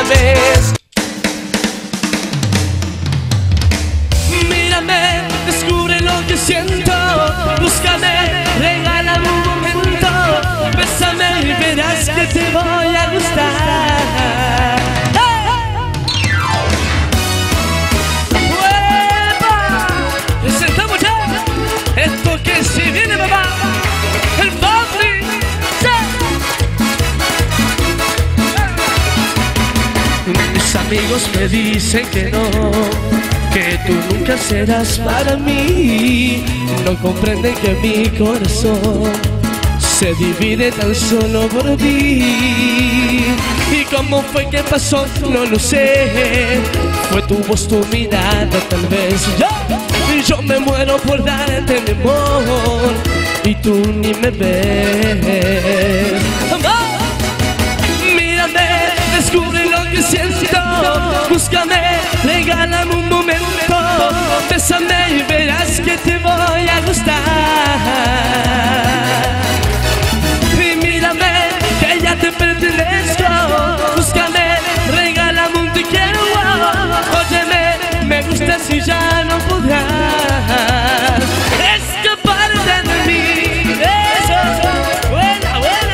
mírame. Mírame, descubre lo que siento. Búscame, regálame un momento. Bésame y verás que te voy a gustar. ¡Uepa! Presentamos ya esto que si viene papá, el Fabri. Mis amigos me dicen que no, que tú nunca serás para mí. No comprenden que mi corazón se divide tan solo por ti. ¿Y cómo fue que pasó? No lo sé. Fue tu voz, tu mirada, tal vez. Yo me muero por darte mi amor y tú ni me ves. Mírame, descubre lo que siento. Búscame, regálame un momento. Bésame y verás que te voy a gustar. Y mírame, que ya te pertenezco. Búscame, regálame un te quiero. Óyeme, me gustas y ya no podrás escaparte de mí. Eso, buena, buena.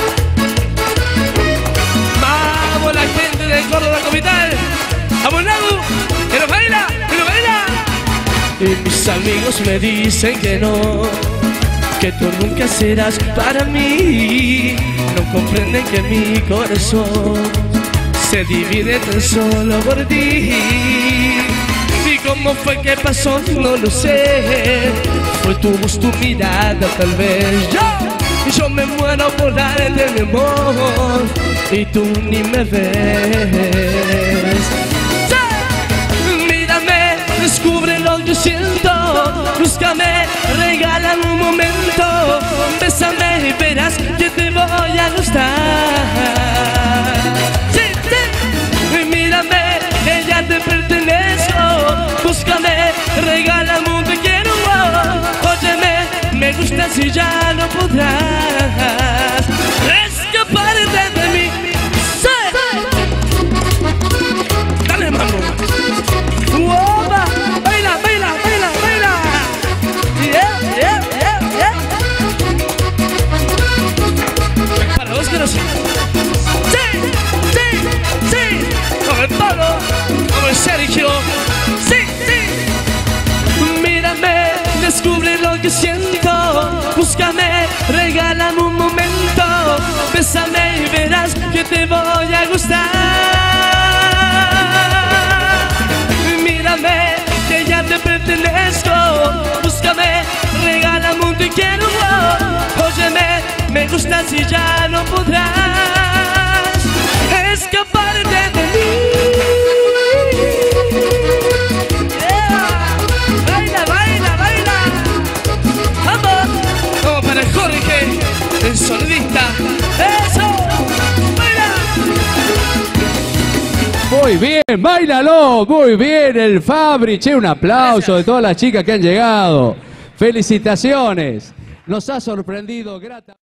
Vamos la gente de Córdoba capital. Vamos Lagu, que nos baila, que nos baila. Y mis amigos me dicen que no, que tú nunca serás para mí. No comprenden que mi corazón se divide tan solo por ti. ¿Y cómo fue que pasó? No lo sé. Fue tu voz, tu mirada, tal vez. Yo me muero por darte mi amor y tú ni me ves. Mírame, descubre lo que siento. Búscame, regálame un momento. Bésame y verás que te voy a gustar. Sí, sí. Mírame, que ya te pertenezco. Búscame, regálame un te quiero. Óyeme, me gustas y ya no podrás escaparte de mí. Sí. Dale, mambo. ¡Uopa! ¡Baila, baila, baila, baila! ¡Yeah, yeah, yeah, yeah! Para vos que no sé. ¡Sí, sí, sí! Con el Pablo, con el Sergio. ¡Sí, sí! Mírame, descubre lo que siento. Búscame, regálame un momento. Bésame y verás que te voy a gustar. Mírame, que ya te pertenezco. Búscame, regálame un te quiero. Óyeme, me gustas y ya no podrás escaparte de mí. Baila, baila, baila. Vamos, vamos para Jorge, el solista. Eso, baila. Muy bien, báilalo, muy bien el Fabri. Che, un aplauso de todas las chicas que han llegado. Felicitaciones. Nos ha sorprendido grata.